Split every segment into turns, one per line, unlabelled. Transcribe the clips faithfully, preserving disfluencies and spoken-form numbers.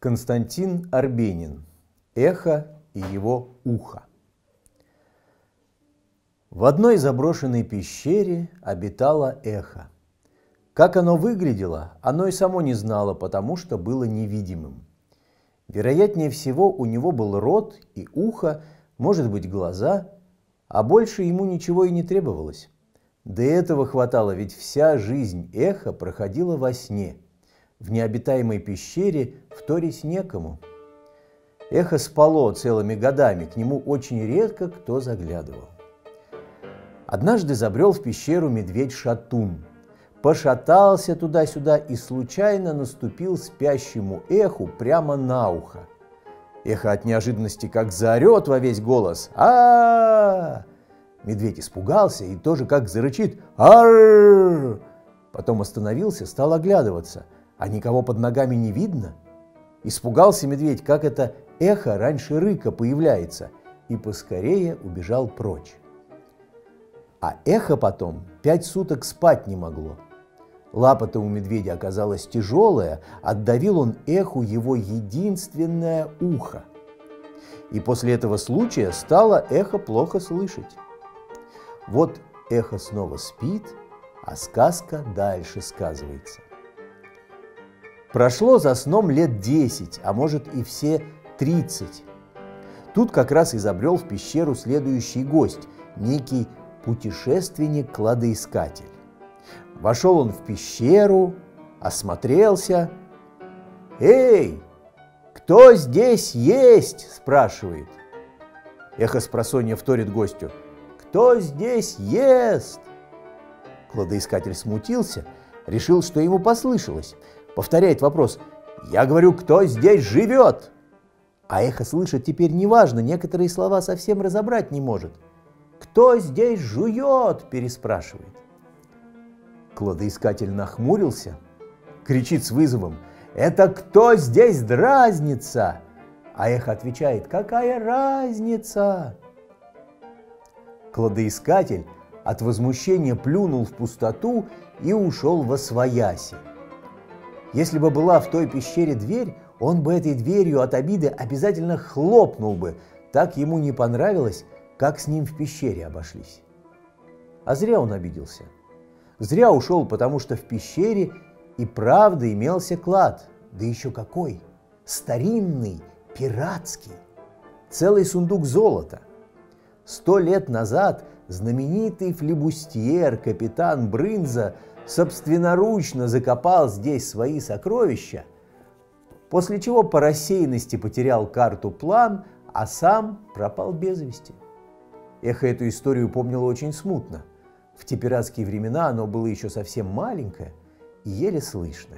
Константин Арбенин. Эхо и его ухо. В одной заброшенной пещере обитало эхо. Как оно выглядело, оно и само не знало, потому что было невидимым. Вероятнее всего, у него был рот и ухо, может быть, глаза, а больше ему ничего и не требовалось. До этого хватало, ведь вся жизнь эха проходила во сне. В необитаемой пещере вторить некому. Эхо спало целыми годами, к нему очень редко кто заглядывал. Однажды забрел в пещеру медведь-шатун. Пошатался туда-сюда и случайно наступил спящему эху прямо на ухо. Эхо от неожиданности как заорет во весь голос: а Медведь испугался и тоже как зарычит: «Аррррр!». Потом остановился, стал оглядываться, а никого под ногами не видно. Испугался медведь, как это эхо раньше рыка появляется, и поскорее убежал прочь. А эхо потом пять суток спать не могло. Лапа-то у медведя оказалась тяжелая, отдавил он эху его единственное ухо. И после этого случая стало эхо плохо слышать. Вот эхо снова спит, а сказка дальше сказывается. Прошло за сном лет десять, а может и все тридцать. Тут как раз изобрел в пещеру следующий гость, некий путешественник-кладоискатель. Вошел он в пещеру, осмотрелся. «Эй, кто здесь есть?» – спрашивает. Эхо спросонья вторит гостю: «Кто здесь ест?» Кладоискатель смутился, решил, что ему послышалось. Повторяет вопрос: «Я говорю, кто здесь живет?» А эхо слышит теперь неважно, некоторые слова совсем разобрать не может. «Кто здесь жует?» – переспрашивает. Кладоискатель нахмурился, кричит с вызовом: «Это кто здесь дразнится?» А эхо отвечает: «Какая разница?» Кладоискатель от возмущения плюнул в пустоту и ушел восвояси. Если бы была в той пещере дверь, он бы этой дверью от обиды обязательно хлопнул бы, так ему не понравилось, как с ним в пещере обошлись. А зря он обиделся. Зря ушел, потому что в пещере и правда имелся клад, да еще какой! Старинный, пиратский, целый сундук золота. Сто лет назад знаменитый флибустьер капитан Брынза собственноручно закопал здесь свои сокровища, после чего по рассеянности потерял карту-план, а сам пропал без вести. Эхо эту историю помнило очень смутно. В те пиратские времена оно было еще совсем маленькое и еле слышное.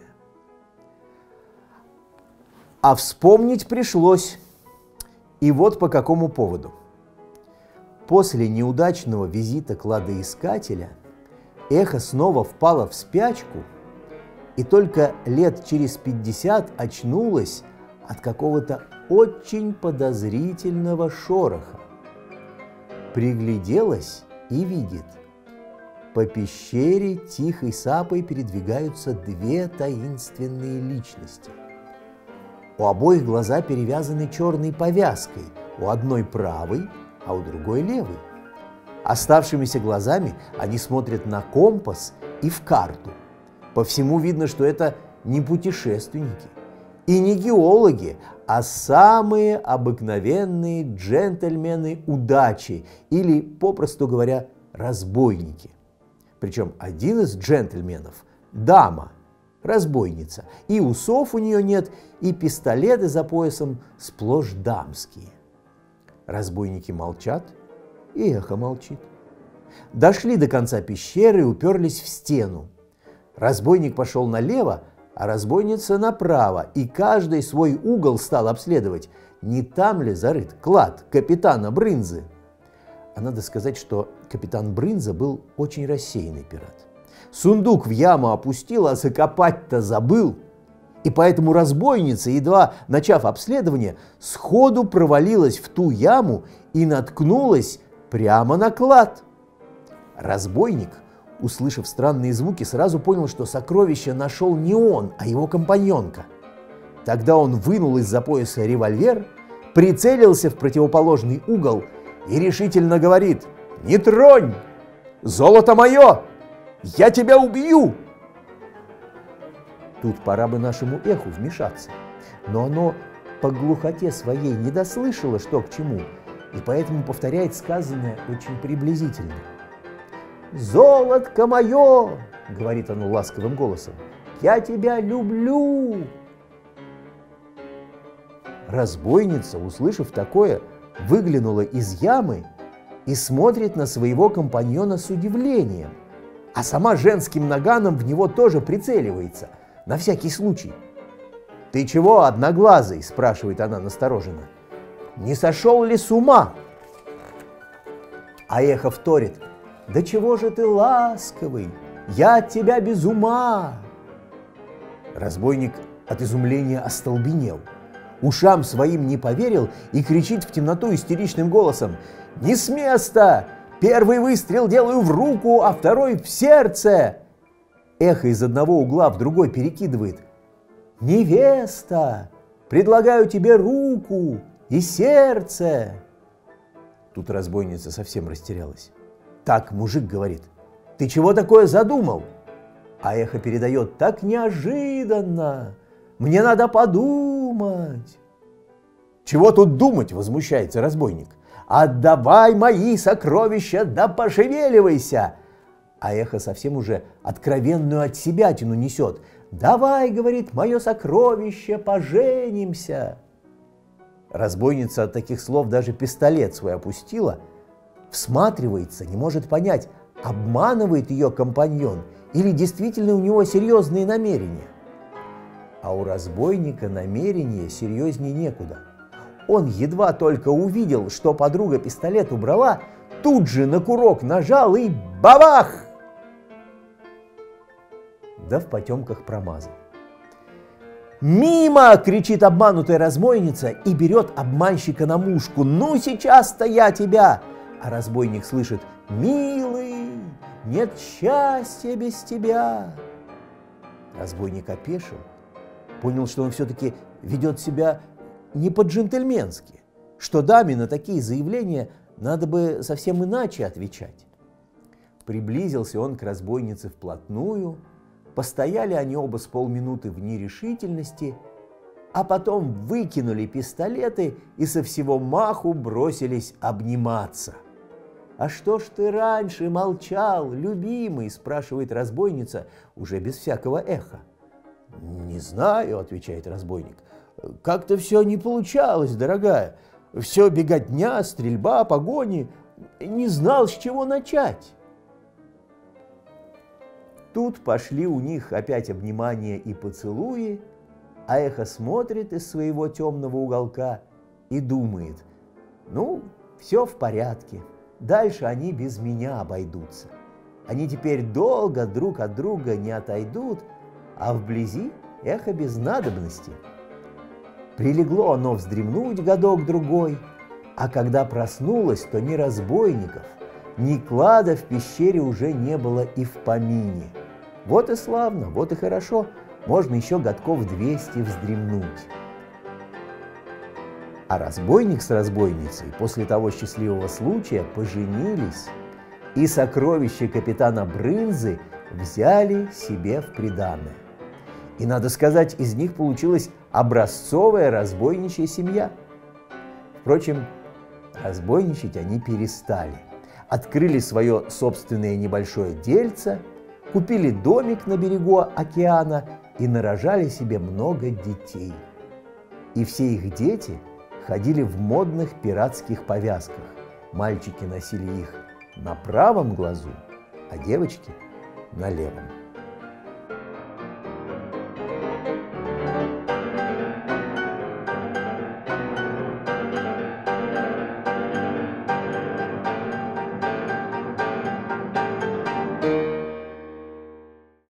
А вспомнить пришлось. И вот по какому поводу. После неудачного визита кладоискателя эхо снова впало в спячку и только лет через пятьдесят очнулось от какого-то очень подозрительного шороха. Пригляделась и видит: по пещере тихой сапой передвигаются две таинственные личности. У обоих глаза перевязаны черной повязкой, у одной правой, а у другой левой. Оставшимися глазами они смотрят на компас и в карту. По всему видно, что это не путешественники и не геологи, а самые обыкновенные джентльмены удачи или, попросту говоря, разбойники. Причем один из джентльменов – дама, разбойница, и усов у нее нет, и пистолеты за поясом сплошь дамские. Разбойники молчат, и эхо молчит. Дошли до конца пещеры и уперлись в стену. Разбойник пошел налево, а разбойница направо, и каждый свой угол стал обследовать, не там ли зарыт клад капитана Брынзы. А надо сказать, что капитан Брынза был очень рассеянный пират. Сундук в яму опустил, а закопать-то забыл. И поэтому разбойница, едва начав обследование, сходу провалилась в ту яму и наткнулась прямо на клад. Разбойник, услышав странные звуки, сразу понял, что сокровище нашел не он, а его компаньонка. Тогда он вынул из-за пояса револьвер, прицелился в противоположный угол и решительно говорит: «Не тронь! Золото мое! Я тебя убью!» Тут пора бы нашему эху вмешаться, но оно по глухоте своей не дослышало, что к чему, и поэтому повторяет сказанное очень приблизительно. «Золотко мое!» — говорит оно ласковым голосом. «Я тебя люблю!» Разбойница, услышав такое, выглянула из ямы и смотрит на своего компаньона с удивлением, а сама женским наганом в него тоже прицеливается, на всякий случай. «Ты чего, одноглазый?» – спрашивает она настороженно. «Не сошел ли с ума?» А эхо вторит: «Да чего же ты ласковый? Я от тебя без ума!» Разбойник от изумления остолбенел, ушам своим не поверил и кричит в темноту истеричным голосом: «Не с места! Первый выстрел делаю в руку, а второй в сердце!» Эхо из одного угла в другой перекидывает: «Невеста! Предлагаю тебе руку и сердце!» Тут разбойница совсем растерялась. Так мужик говорит: «Ты чего такое задумал?» А эхо передает: «Так неожиданно! Мне надо подумать!» «Чего тут думать?» – возмущается разбойник. «Отдавай мои сокровища, да пошевеливайся!» А эхо совсем уже откровенную отсебятину несет. «Давай, — говорит, — мое сокровище, поженимся!» Разбойница от таких слов даже пистолет свой опустила, всматривается, не может понять, обманывает ее компаньон или действительно у него серьезные намерения. А у разбойника намерения серьезнее некуда. Он едва только увидел, что подруга пистолет убрала, тут же на курок нажал и бабах! Да в потемках промазал. «Мимо!» – кричит обманутая разбойница и берет обманщика на мушку. «Ну, сейчас-то я тебя!» А разбойник слышит: «Милый, нет счастья без тебя!» Разбойник опешил, понял, что он все-таки ведет себя не по-джентльменски, что даме на такие заявления надо бы совсем иначе отвечать. Приблизился он к разбойнице вплотную, постояли они оба с полминуты в нерешительности, а потом выкинули пистолеты и со всего маху бросились обниматься. «А что ж ты раньше молчал, любимый?» – спрашивает разбойница уже без всякого эха. «Не знаю», – отвечает разбойник. «Как-то все не получалось, дорогая. Все беготня, стрельба, погони. Не знал, с чего начать». Тут пошли у них опять обнимания и поцелуи, а эхо смотрит из своего темного уголка и думает: «Ну, все в порядке, дальше они без меня обойдутся. Они теперь долго друг от друга не отойдут, а вблизи эхо без надобности». Прилегло оно вздремнуть годок-другой, а когда проснулось, то ни разбойников, ни клада в пещере уже не было и в помине. Вот и славно, вот и хорошо, можно еще годков двести вздремнуть. А разбойник с разбойницей после того счастливого случая поженились, и сокровища капитана Брынзы взяли себе в приданое. И, надо сказать, из них получилась образцовая разбойничья семья. Впрочем, разбойничать они перестали. Открыли свое собственное небольшое дельце, купили домик на берегу океана и нарожали себе много детей. И все их дети ходили в модных пиратских повязках. Мальчики носили их на правом глазу, а девочки – на левом.